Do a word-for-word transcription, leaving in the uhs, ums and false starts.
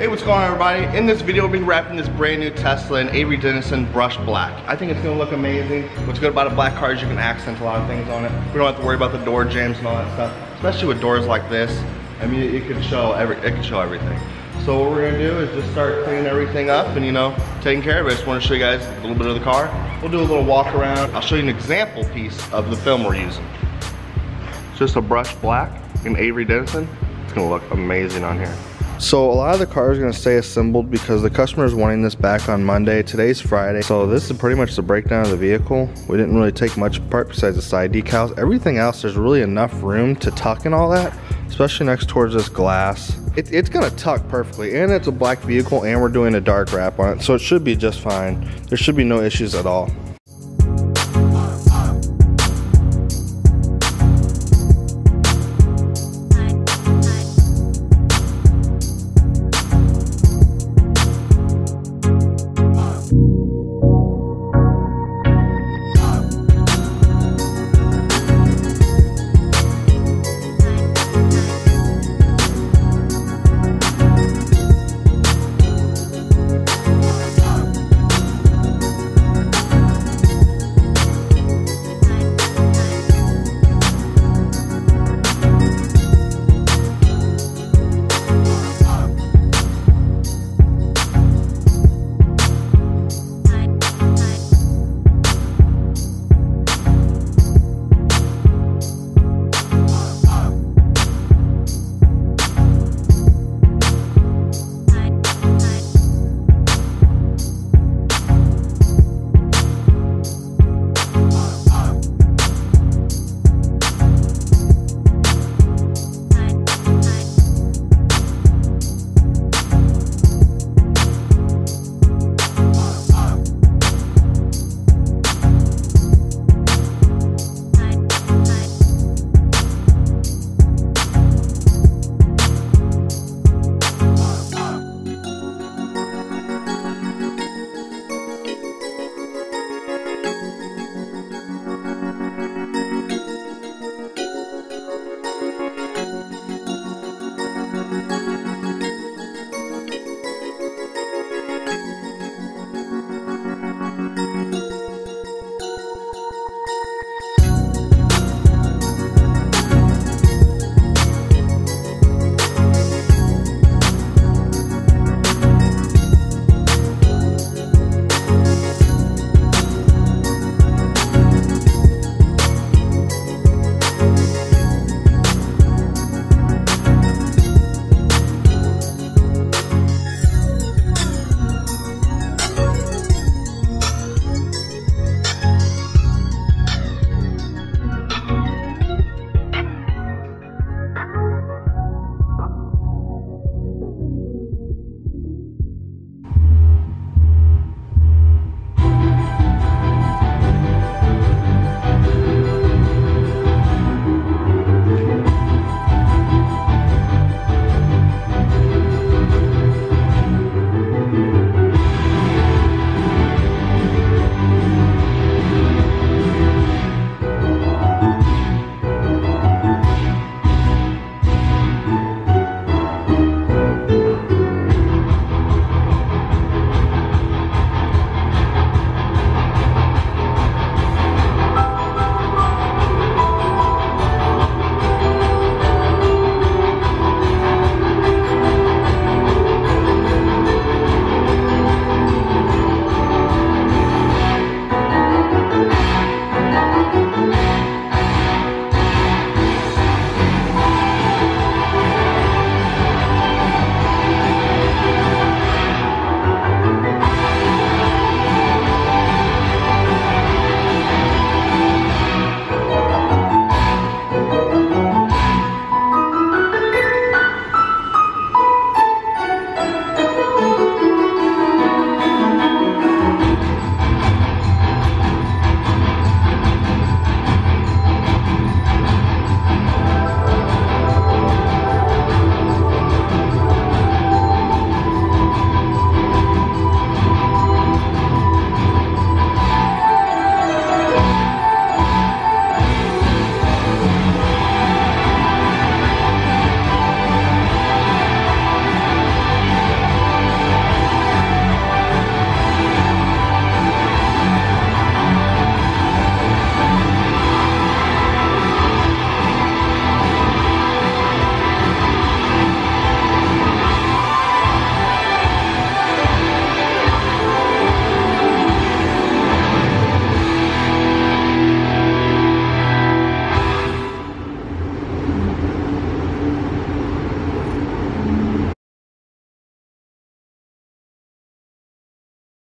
Hey, what's going on, everybody? In this video, we'll be wrapping this brand new Tesla in Avery Dennison Brushed Black. I think it's gonna look amazing. What's good about a black car is you can accent a lot of things on it. We don't have to worry about the door jambs and all that stuff, especially with doors like this. I mean, it, it can show every, it can show everything. So what we're gonna do is just start cleaning everything up and, you know, taking care of it. I just wanna show you guys a little bit of the car. We'll do a little walk around. I'll show you an example piece of the film we're using. It's just a brushed black in Avery Dennison. It's gonna look amazing on here. So a lot of the car is going to stay assembled because the customer is wanting this back on Monday. Today's Friday. So this is pretty much the breakdown of the vehicle. We didn't really take much apart besides the side decals. Everything else, there's really enough room to tuck and all that, especially next towards this glass. It, it's going to tuck perfectly, and it's a black vehicle, and we're doing a dark wrap on it, so it should be just fine. There should be no issues at all.